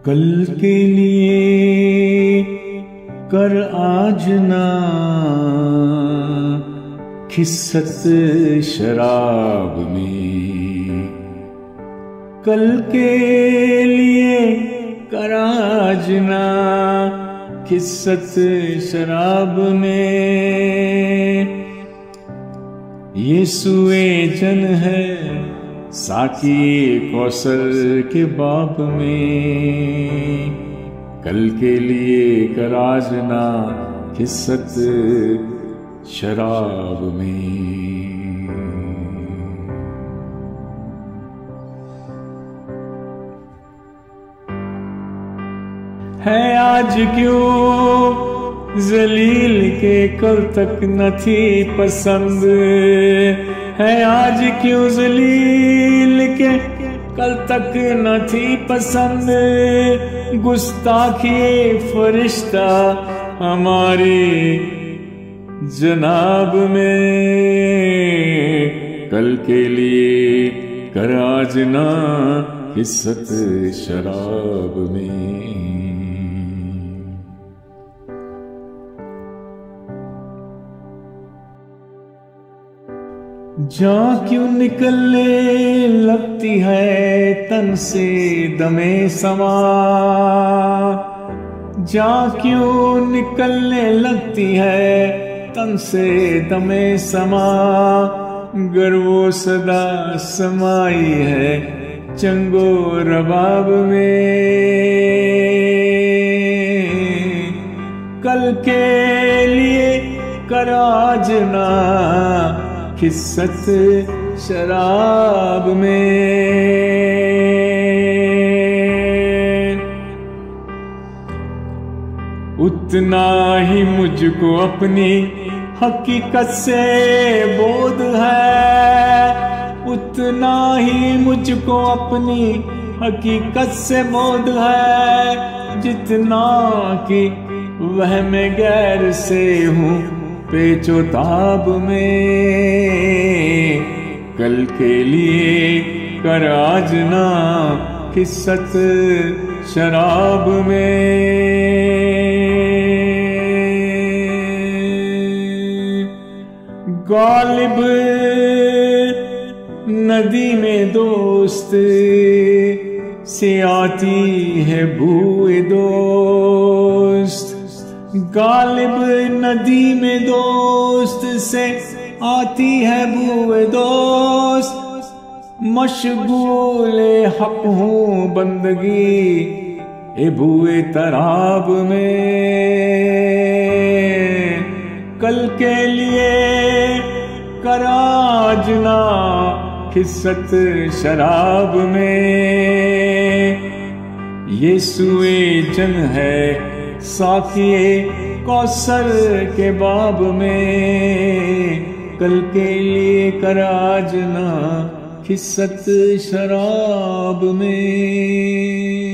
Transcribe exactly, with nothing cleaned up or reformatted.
कल के लिए कर आज ना खिस्सत शराब में, कल के लिए कर आज ना खिस्सत शराब में। यीशुए जन है साकी कौसर के बाप में, कल के लिए कर आज ना खिस्सत शराब में। है आज क्यों जलील के कल तक न थी पसंद, है आज क्यों जलील के कल तक न थी पसंद। गुस्ताखी फरिश्ता हमारे जनाब में, कल के लिए कर आज ना खिस्सत शराब में। जान क्यों निकलने लगती है तन से दमे समा, जान क्यों निकलने लगती है तन से दमे समा। गर वो सदा समाई है चंगो रबाब में, कल के लिए कर आज ना खिस्सत शराब में। उतना ही मुझको अपनी हकीकत से बोध है, उतना ही मुझको अपनी हकीकत से बोध है, जितना कि वह मैं गैर से हूँ पेचो ताब में। कल के लिए कर आज ना खिस्सत शराब में। गालिब नदी में दोस्त से आती है बूए दोस्त, गालिब नदी में दोस्त से आती है बूए दोस्त। मशगूल हक हूँ बंदगी ए बूए तराब में, कल के लिए कर आज ना खिस्सत शराब में। यीशुए जन है साकिए कौसर के बाब में, कल के लिए कर आज ना खिस्सत शराब में।